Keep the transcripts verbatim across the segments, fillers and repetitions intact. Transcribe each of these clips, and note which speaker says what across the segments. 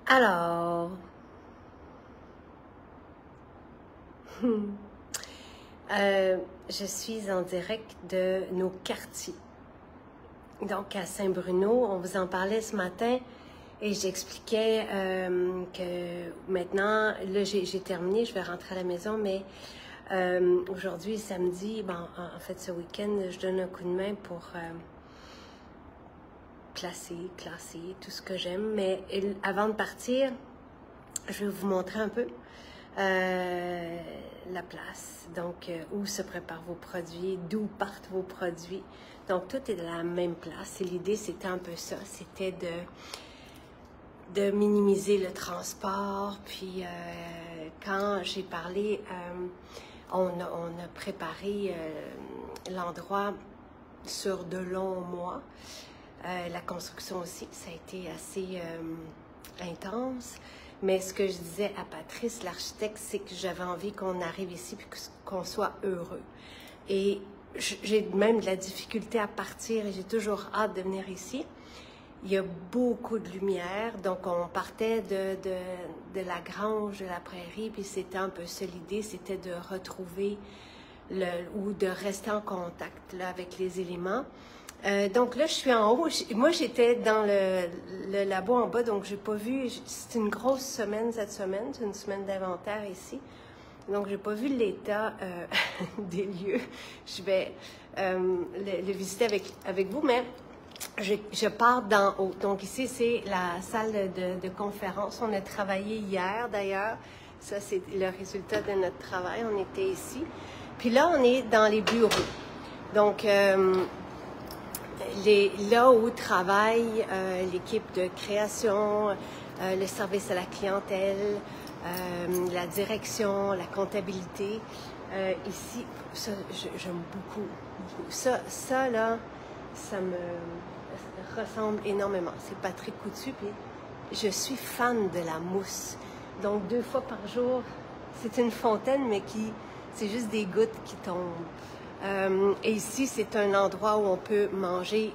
Speaker 1: Alors, euh, je suis en direct de nos quartiers. Donc, à Saint-Bruno, on vous en parlait ce matin et j'expliquais euh, que maintenant, là, j'ai terminé, je vais rentrer à la maison, mais euh, aujourd'hui, samedi, bon, en, en fait, ce week-end, je donne un coup de main pour euh, classer, classer, tout ce que j'aime. Mais avant de partir, je vais vous montrer un peu euh, la place, donc euh, où se préparent vos produits, d'où partent vos produits. Donc, tout est de la même place. Et l'idée, c'était un peu ça, c'était de, de minimiser le transport. Puis, euh, quand j'ai parlé, euh, on, a, on a préparé euh, l'endroit sur de longs mois. Euh, la construction aussi, ça a été assez euh, intense. Mais ce que je disais à Patrice, l'architecte, c'est que j'avais envie qu'on arrive ici et qu'on soit heureux. Et j'ai même de la difficulté à partir et j'ai toujours hâte de venir ici. Il y a beaucoup de lumière, donc on partait de, de, de la grange, de la prairie, puis c'était un peu ça l'idée, c'était de retrouver le, ou de rester en contact là, avec les éléments. Euh, donc là, je suis en haut. Moi, j'étais dans le, le labo en bas, donc j'ai pas vu. C'est une grosse semaine cette semaine, c'est une semaine d'inventaire ici. Donc, j'ai pas vu l'état euh, des lieux. Je vais euh, le, le visiter avec, avec vous, mais je, je pars d'en haut. Donc, ici, c'est la salle de, de conférence. On a travaillé hier, d'ailleurs. Ça, c'est le résultat de notre travail. On était ici. Puis là, on est dans les bureaux. Donc, euh, les, là où travaille euh, l'équipe de création, euh, le service à la clientèle, Euh, la direction, la comptabilité. Euh, ici, ça, j'aime beaucoup, beaucoup. Ça, ça, là, ça me ressemble énormément. C'est Patrick Coutu, puis je suis fan de la mousse. Donc, deux fois par jour, c'est une fontaine, mais qui, c'est juste des gouttes qui tombent. Euh, et ici, c'est un endroit où on peut manger.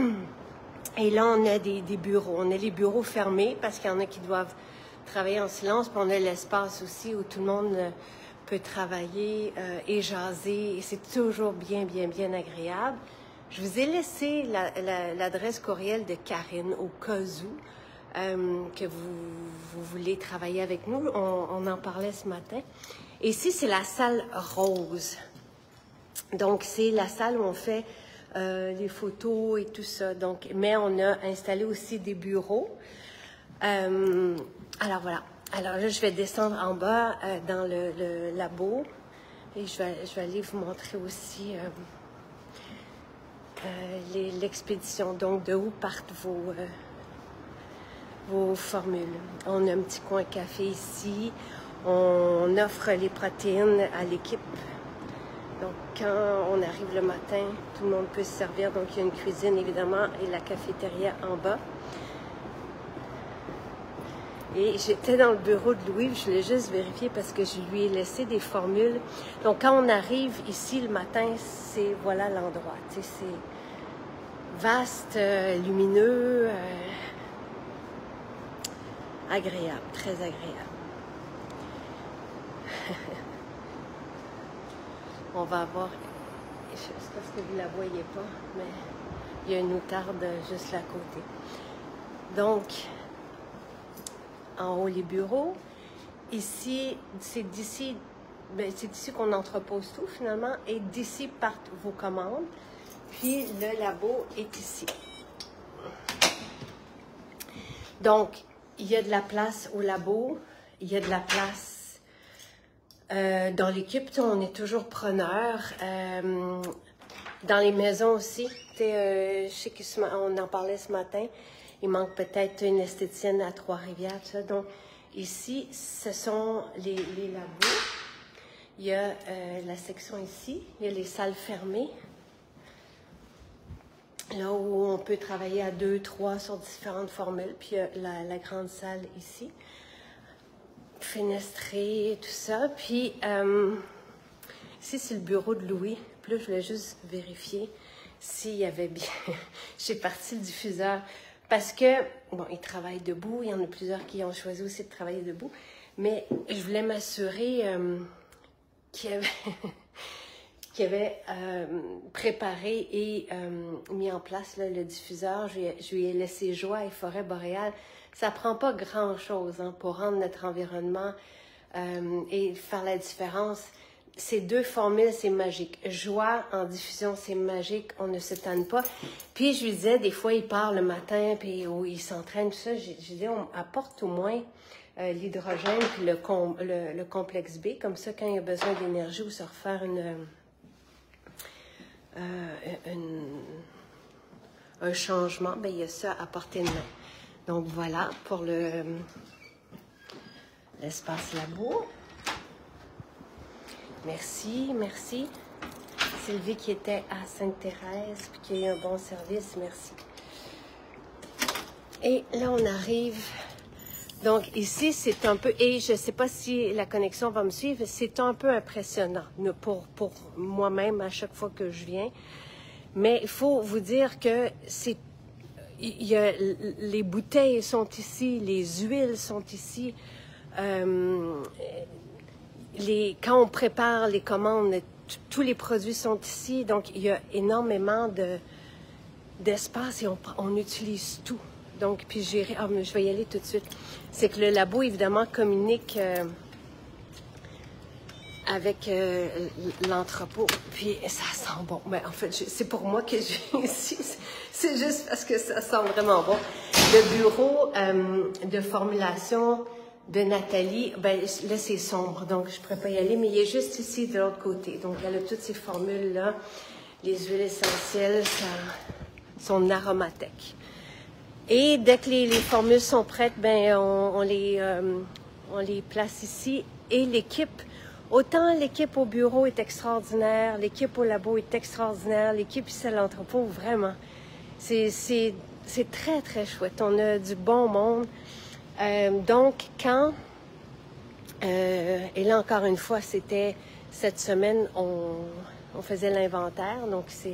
Speaker 1: Et là, on a des, des bureaux. On a les bureaux fermés parce qu'il y en a qui doivent travailler en silence, puis on a l'espace aussi où tout le monde peut travailler euh, et jaser, et c'est toujours bien, bien, bien agréable. Je vous ai laissé l'adresse la, la, courriel de Karine au cas où euh, que vous, vous voulez travailler avec nous. On, on en parlait ce matin. Et ici, c'est la salle rose. Donc, c'est la salle où on fait euh, les photos et tout ça. Donc, mais on a installé aussi des bureaux. Euh, alors voilà, alors là je vais descendre en bas euh, dans le, le labo et je vais, je vais aller vous montrer aussi euh, euh, l'expédition, donc de où partent vos, euh, vos formules. On a un petit coin café ici, on offre les protéines à l'équipe. Donc quand on arrive le matin, tout le monde peut se servir, donc il y a une cuisine évidemment et la cafétéria en bas. Et j'étais dans le bureau de Louis, je voulais juste vérifier parce que je lui ai laissé des formules. Donc, quand on arrive ici le matin, c'est, voilà l'endroit. Tu sais, c'est vaste, euh, lumineux, euh, agréable, très agréable. On va avoir, c'est parce que vous ne la voyez pas, mais il y a une outarde juste là à côté. Donc, en haut, les bureaux. Ici, c'est d'ici, ben, c'est d'ici qu'on entrepose tout finalement, et d'ici partent vos commandes. Puis le labo est ici. Donc, il y a de la place au labo, il y a de la place euh, dans l'équipe. On est toujours preneur. Euh, dans les maisons aussi. Euh, je sais qu'on en parlait ce matin. Il manque peut-être une esthéticienne à Trois-Rivières, tout ça. Donc, ici, ce sont les, les labos. Il y a euh, la section ici. Il y a les salles fermées. Là où on peut travailler à deux, trois sur différentes formules. Puis, il y a la, la grande salle ici. Fenestrée, tout ça. Puis, euh, ici, c'est le bureau de Louis. Puis là, je voulais juste vérifier s'il y avait bien... J'ai parti le diffuseur parce que, bon, ils travaillent debout, il y en a plusieurs qui ont choisi aussi de travailler debout, mais je voulais m'assurer euh, qu'il y avait, qu'il y avait euh, préparé et euh, mis en place là, le diffuseur. Je lui, ai, je lui ai laissé Joie et Forêt Boréale. Ça prend pas grand-chose hein, pour rendre notre environnement euh, et faire la différence. Ces deux formules, c'est magique. Joie en diffusion, c'est magique. On ne s'étonne pas. Puis je lui disais, des fois, il part le matin, puis oh, il s'entraîne, tout ça. Je, je disais, on apporte au moins euh, l'hydrogène puis le, com le, le complexe B. Comme ça, quand il a besoin d'énergie ou se refaire une, euh, une, un changement, bien, il y a ça à portée de main. Donc voilà pour le l'espace labo. Merci, merci. Sylvie qui était à Sainte-Thérèse puis qui a eu un bon service, merci. Et là, on arrive. Donc ici, c'est un peu, et je ne sais pas si la connexion va me suivre, c'est un peu impressionnant pour, pour moi-même à chaque fois que je viens. Mais il faut vous dire que c'est, il y a, les bouteilles sont ici, les huiles sont ici. Euh, Les, quand on prépare les commandes, tous les produits sont ici, donc il y a énormément de, d'espace et on, on utilise tout. Donc, puis j'irai, ah, je vais y aller tout de suite. C'est que le labo, évidemment, communique euh, avec euh, l'entrepôt, puis ça sent bon. Mais en fait, c'est pour moi que je viens ici, c'est juste parce que ça sent vraiment bon. Le bureau euh, de formulation de Nathalie, ben là c'est sombre, donc je ne pourrais pas y aller, mais il est juste ici de l'autre côté. Donc elle a toutes ces formules-là, les huiles essentielles, ça, son aromathèque. Et dès que les, les formules sont prêtes, ben on, on, les, euh, on les place ici. Et l'équipe, autant l'équipe au bureau est extraordinaire, l'équipe au labo est extraordinaire, l'équipe ici à l'entrepôt, vraiment, c'est très très chouette. On a du bon monde. Euh, donc, quand, euh, et là encore une fois, c'était cette semaine, on, on faisait l'inventaire, donc c'est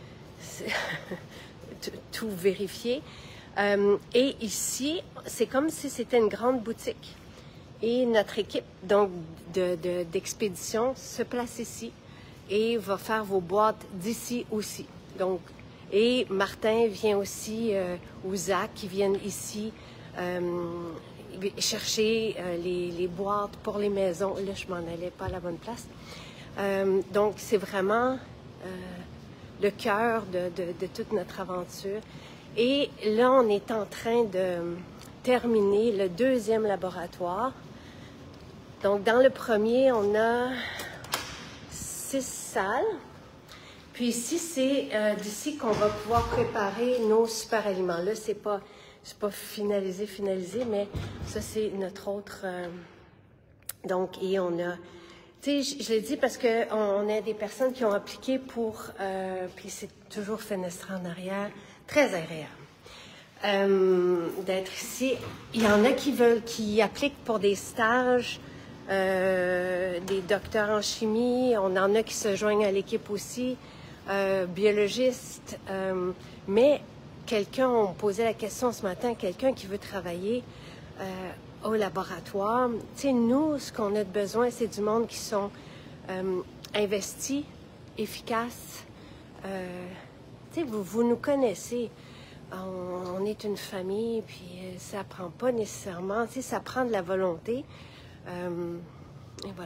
Speaker 1: tout vérifié. Euh, et ici, c'est comme si c'était une grande boutique. Et notre équipe donc de, de, d'expédition se place ici et va faire vos boîtes d'ici aussi. Donc, et Martin vient aussi, euh, ou Zach, qui viennent ici. Euh, chercher euh, les, les boîtes pour les maisons. Là, je m'en allais pas à la bonne place. Euh, donc, c'est vraiment euh, le cœur de, de, de toute notre aventure. Et là, on est en train de terminer le deuxième laboratoire. Donc, dans le premier, on a six salles. Puis ici, c'est euh, d'ici qu'on va pouvoir préparer nos super aliments. Là, c'est pas... C'est pas finalisé, finalisé, mais ça, c'est notre autre... Euh, donc, et on a... Tu sais, je, je l'ai dit parce qu'on on a des personnes qui ont appliqué pour... Euh, puis c'est toujours fenestré en arrière. Très agréable euh, d'être ici. Il y en a qui veulent, qui appliquent pour des stages, euh, des docteurs en chimie. On en a qui se joignent à l'équipe aussi, euh, biologistes. Euh, mais... Quelqu'un, on me posait la question ce matin, quelqu'un qui veut travailler euh, au laboratoire. Tu sais, nous, ce qu'on a de besoin, c'est du monde qui sont euh, investis, efficaces. Euh, tu sais, vous, vous nous connaissez. On, on est une famille, puis ça prend pas nécessairement, tu sais, ça prend de la volonté. Euh, et voilà.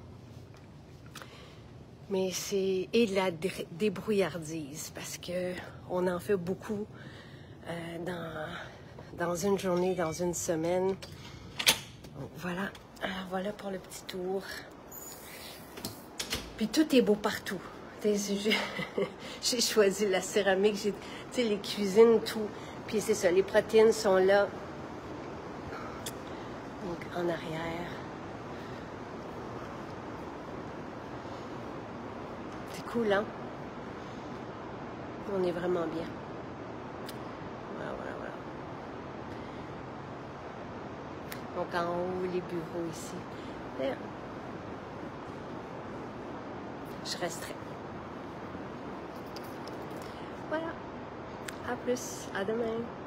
Speaker 1: Mais c'est... Et de la débrouillardise, parce que on en fait beaucoup euh, dans, dans une journée, dans une semaine. Donc, voilà. Alors, voilà pour le petit tour. Puis tout est beau partout. J'ai choisi la céramique, j'ai, tu sais, les cuisines, tout. Puis c'est ça, les protéines sont là. Donc, en arrière. C'est cool, hein? On est vraiment bien. Voilà, voilà, voilà. Donc, en haut, les bureaux ici. D'ailleurs, je resterai. Voilà. À plus. À demain.